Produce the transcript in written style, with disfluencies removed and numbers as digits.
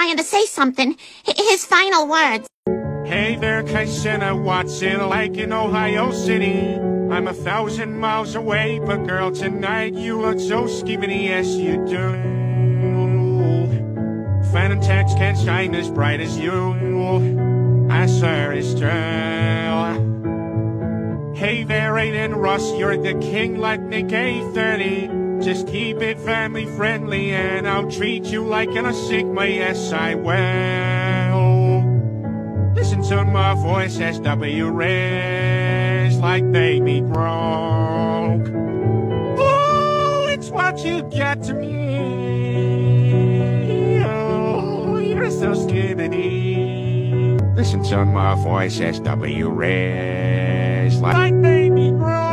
trying to say something. His final words. Hey there, Kaisena, what's it like in Ohio City? I'm 1,000 miles away, but girl, tonight you look so skibbity, yes you do. Phantom text can't shine as bright as you. I swear it's true. Hey there, Aiden Russ, you're the king like Nick A30. Just keep it family friendly and I'll treat you like a Sigma, yes I will. Listen to my voice, SW raise like baby Gronk. Oh, it's what you get to me. Oh, you're so skibbity. Listen to my voice, SW raise like baby Gronk.